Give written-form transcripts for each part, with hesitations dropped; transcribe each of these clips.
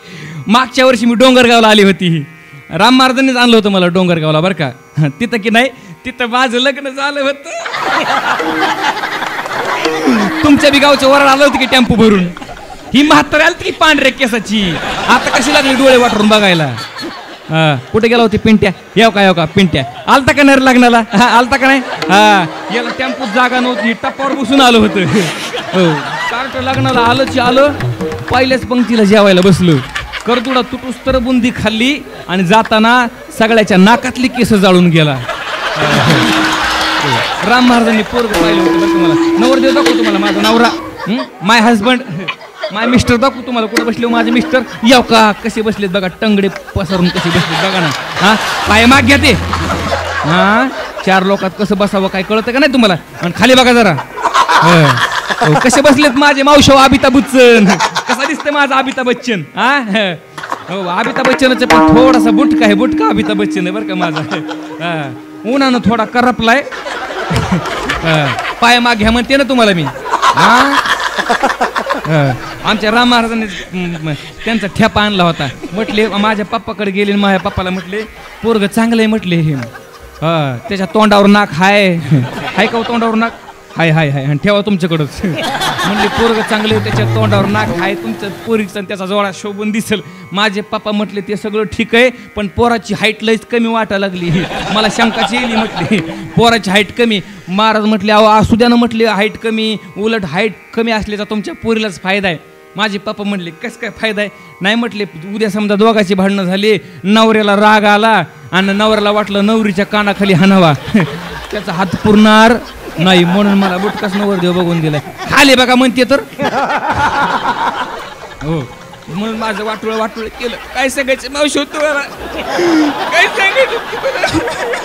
मागच्या वर्षी मी डोंगरगावला आली होती. राम महाराजांनीच आणलं होतं मला डोंगरगावला बरं का. तिथं की नाही तिथं माझं लग्न झालं होतं. तुमच्या बी गावचं वराड आलं होतं की टेम्पो भरून. ही म्हातारी आली की पांढऱ्या केसाची. आता कशी लागली डोळे वाटरून बघायला. कुठे गेला होती पिंट्या. येऊ का पिंट्या आलता का नाही लग्नाला. आलता का नाही. याला टेम्पोत जागा नव्हती टप्पावर बसून आलं होतं. हो कार्ट लग्नाला आलं पहिल्याच पंक्तीला जेवायला बसलो. करतुडा तुटूस तर बुंदी खाल्ली आणि जाताना सगळ्याच्या नाकातली केस जाळून गेला. राम महाराजांनी पोरग पाहिलं होतं बरं तुम्हाला. नवरदेव दाखवू तुम्हाला माझा नवरा. माय हजबंड माय मिस्टर दाखवू तुम्हाला. कुठं बसले माझे मिस्टर. येऊ का कसे बसलेत बघा टंगडे पसरून कसे बसलेत बघा ना. पाय माग घ्या ते. चार लोकात कसं बसावं काय कळतं का नाही तुम्हाला. आणि खाली बघा जरा कसे बसलेत माझे मावशो अमिताभ बच्चन. कसा दिसतंय माझा अमिताभ बच्चन. हो अमिताभ बच्चनचं पण थोडासा बुटका आहे. बुटका अमिताभ बच्चन आहे बरं का माझा. उन्हानं थोडा करपलाय. पाय माग घ्या म्हणते ना तुम्हाला मी. आमच्या राम महाराजांनी त्यांचा ठेपा आणला होता. म्हटले माझ्या पप्पाकडे गेले. माझ्या पप्पाला म्हटले पोरग चांगलं आहे म्हटले. हे त्याच्या तोंडावर नाक हाय का तोंडावर नाक हाय आणि ठेवा तुमच्याकडंच. म्हणले पोरग चांगले त्याच्या तोंडावर नाक हाय तुमचं पोरीचं त्याचा जोडा शोभून दिसेल. माझे पप्पा म्हटले ते सगळं ठीक आहे पण पोराची हाईट लईच कमी वाटायला लागली. मला शंकाची येईल म्हटली पोराची हाईट कमी. महाराज म्हटले अहो असू द्या ना म्हटले हाईट कमी. उलट हाईट कमी असल्याचा तुमच्या पोरीलाच फायदा आहे. माझे पप्पा म्हटले कसं काय फायदा आहे. नाही म्हटले उद्या समजा दोघांची भांडणं झाली. नवऱ्याला राग आला आणि नवऱ्याला वाटलं नवरीच्या कानाखाली हाणावा. त्याचा हात पुरणार नाही म्हणून मला बुटकाच नवरदेव बघून दिलाय. खाली बघा म्हणते तर. हो म्हणून माझं वाटोळ केलं. काय सांगायचं मावशी होतो मला. काय सांगायचं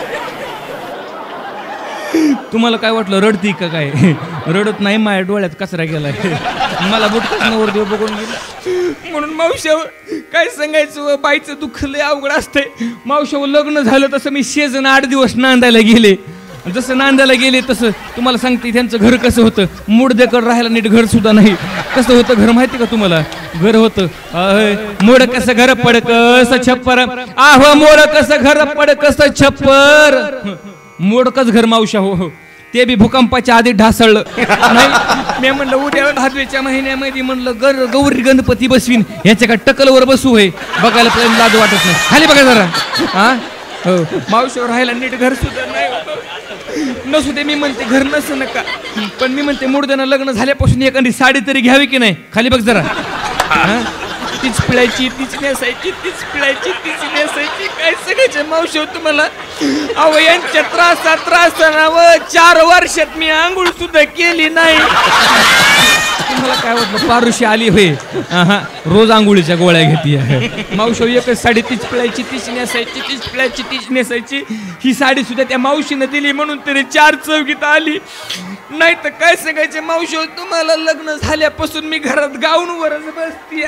तुम्हाला काय वाटलं रडती का काय. रडत नाही माझ्या डोळ्यात कचरा गेलाय. मला बुटकाच नवरदेव बघून गेला म्हणून मावशावर काय सांगायचं. बाईचं दुःख लय अवघड असतंय. मावशावर लग्न झालं तसं मी शेजन 8 दिवस नांदायला गेले. जसं नांदायला गेले तसं तुम्हाला सांगते त्यांचं घर कसं होतं. मुडदेकड राहायला नीट घर सुद्धा नाही. कसं होतं घर माहिती का तुम्हाला. घर होतं मोड कसं घर पड कसं छप्पर. आहो मोड कसं घर पड कसं छप्पर. मोडकच घर मावशा हो. ते बी भूकंपाच्या आधी ढासळलं नाही. मी म्हणलं उद्या भादवेच्या महिन्यामध्ये म्हणलं गौरी गणपती बसवीन ह्याच्या का टकलवर बसू होय. बघायला पण लाज वाटत नाही. खाली बघा जरा. हो मावशीवर राहायला नीट घर सुद्धा नाही. नसू दे मी म्हणते घर नसं नका पण मी म्हणते मुडद्यानं लग्न झाल्यापासून एखादी साडी तरी घ्यावी की नाही. खाली बघ जरा. तीच पिळायची तीच नेसायची तीच पिळायची तीच नेसायची. काय सगळ्याच्या मावशी तुम्हाला. अहो यांच्या त्रासानं 4 वर्षात मी आंघोळ सुद्धा केली नाही. तुम्हाला काय वाटलं पारुशी आली होय. रोज आंघोळीच्या गोळ्या घेते मावशी. एकच साडी तीच पिळायची तीच नेसायची तीच पिळायची तीच नेसायची. ही साडी सुद्धा त्या मावशीनं दिली म्हणून तरी 4 चौघीत आली. नाही तर काय सांगायचे मावशी तुम्हाला. लग्न झाल्यापासून मी घरात गाऊनवरच बसते.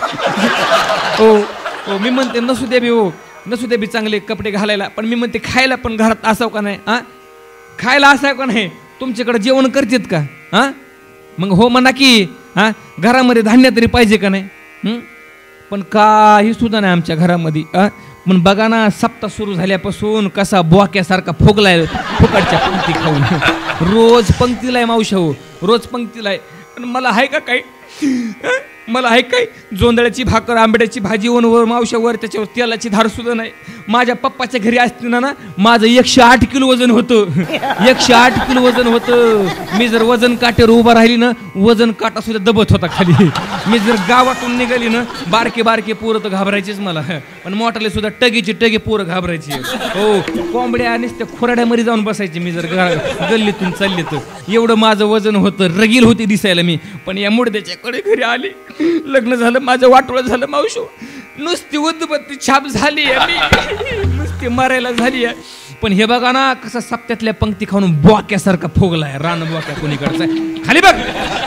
हो मी म्हणते नसू दे बी चांगले कपडे घालायला पण मी म्हणते खायला पण घरात असावं का नाही. खायला असावं का नाही. तुमच्याकडे जेवण करतेत का. मग हो म्हणा की घरामध्ये धान्य तरी पाहिजे का नाही. पण काही सुद्धा नाही आमच्या घरामध्ये. पण बघा ना सप्ताह सुरू झाल्यापासून कसा बोक्यासारखा फुगलाय फुकटच्या पंक्ती खाऊन. रोज पंक्तीला आहे मावशा हो. रोज पंक्तीला आहे. पण मला आहे का काही. मला आहे काय जोंधळ्याची भाकर आंबड्याची भाजी वर मावशावर त्याच्यावर तेलाची धार सुद्धा नाही. माझ्या पप्पाच्या घरी असताना ना माझं 108 किलो वजन होतं. 108 किलो वजन होतं. मी जर वजन काट्यावर उभा राहिली ना वजन काटा सुद्धा दबत होता खाली. मी जर गावातून निघाली ना बारके पोरं तर घाबरायचेच मला. पण मोठाले सुद्धा टगे पोरं घाबरायचे. हो कोंबड्या नुसत्या खोराड्यामध्ये जाऊन बसायचे मी जर गल्लीतून चालले तर. एवढं माझं वजन होतं. रगील होती दिसायला मी. पण या मुडद्याच्याकडे घरी आली लग्न झालं माझं वाटोळं झालं मावशो. नुसती उद्बत्ती छाप झाली नुसती मरायला झाली. पण हे बघा ना कसं सप्त्यातल्या पंक्ती खाऊन बोक्यासारखा फुगलाय. रान बोक्या कोणीकडचा. खाली बघ.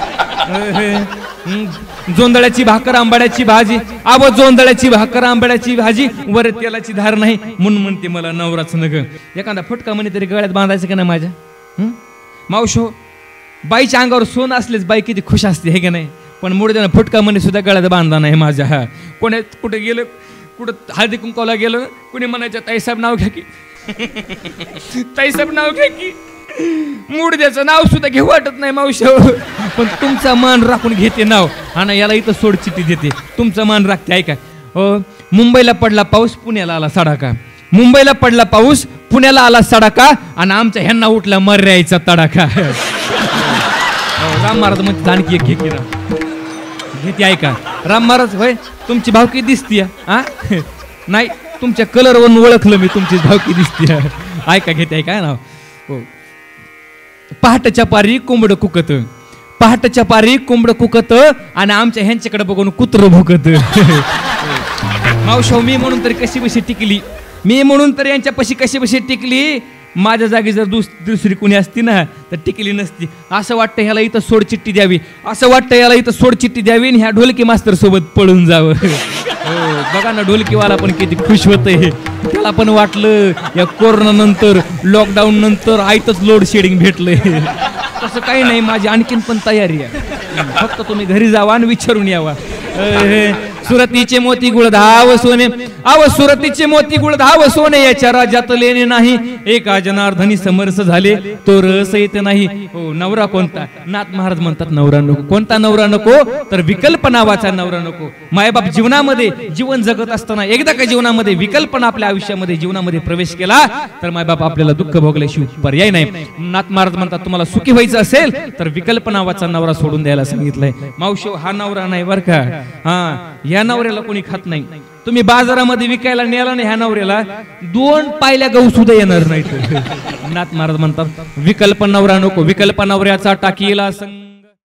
जोंधळ्याची भाकर आंबाड्याची भाजी. जोंधळ्याची भाकर आंबाड्याची भाजी वर तेलाची धार नाही म्हणून म्हणते मला नवराच नग. एखादा फुटका म्हणे तरी गळ्यात बांधायचं का नाही माझ्या. मावशो बाईच्या अंगावर सोनं असलेच बाई किती खुश असते हे का नाही. पण मुडद्यानं फुटका म्हणे सुद्धा गळ्यात बांधला नाही माझ्या. कोणी कुठे गेलं, कुठं हळदी कुंकवाला गेलं, कुणी म्हणायचं ताईसाहेब नाव घ्या की, ताईसाहेब नाव घ्या की. मुडद्याचं नाव सुद्धा घेऊ वाटत नाही मावशी, पण तुमचा मान राखून घेते नाव. आणि याला इथं सोडचिठ्ठी देते, तुमचा मान राखते. ऐका, मुंबईला पडला पाऊस, पुण्याला आला सडाका. मुंबईला पडला पाऊस, पुण्याला आला सडाका, आणि आमच्या ह्यांना उठला मर्यायचा तडाखा. राम महाराज म्हणजे आणखी एक घेते. ऐका, राम महाराज होय तुमची भावकी दिसतीय. नाही, तुमच्या कलरवरून ओळखलं मी, तुमची भावकी दिसतीय. ऐका, घेते. ऐका ना, हो. पहाटच्या पारी कोंबड कुकत, पहाटच्या पारी कोंबड कुकत, आणि आमच्या ह्यांच्याकडे बघून कुत्र भुकत. मावशाव मी म्हणून तरी कशी बशी टिकली, मी म्हणून तर यांच्या पशी कशी बशी टिकली. माझ्या जागी जर दुसरी कोणी असती ना तर टिकली नसती. असं वाटतं ह्याला इथं सोडचिठ्ठी द्यावी, असं वाटतं याला इथं सोडचिठ्ठी द्यावी आणि ह्या ढोलकी मास्तर सोबत पळून जावं. बघा ना, ढोलकीवाला पण किती खुश होतंय. त्याला पण वाटलं या कोरोना नंतर, लॉकडाऊन नंतर आयतच लोड शेडिंग भेटलंय. तसं काही नाही, माझी आणखीन पण तयारी आहे. फक्त तुम्ही घरी जावा आणि विचारून यावा. सुरतीचे मोती गुळ धाव सोने, आव सुरतीचे मोती गुळ धाव सोने, याच्या राज्यात लेणे नाही. एका जनार्दनी समरस झाले तो रस येते नाही. हो, नवरा कोणता? नाथ महाराज म्हणतात नवरा नको. कोणता नवरा नको? तर विकल्प नावाचा नवरा नको. मायबाप जीवनामध्ये जीवन जगत असताना एकदा का जीवनामध्ये विकल्पना आपल्या आयुष्यामध्ये जीवनामध्ये प्रवेश केला तर मायबाप आपल्याला दुःख भोगल्याशिवाय पर्याय नाही. नाथ महाराज म्हणतात तुम्हाला सुखी व्हायचं असेल तर विकल्प नावाचा नवरा सोडून द्यायला सांगितलंय. मावशो, हा नवरा नाही बर का. हा, ह्या नवऱ्याला कोणी खात नाही. तुम्ही बाजारामध्ये विकायला नेला नाही ह्या नवऱ्याला, 2 पायल्या गहू सुद्धा येणार नाही. नाथ महाराज म्हणतात विकल्प नवरा नको, विकल्प नवऱ्याचा टाकीला संग.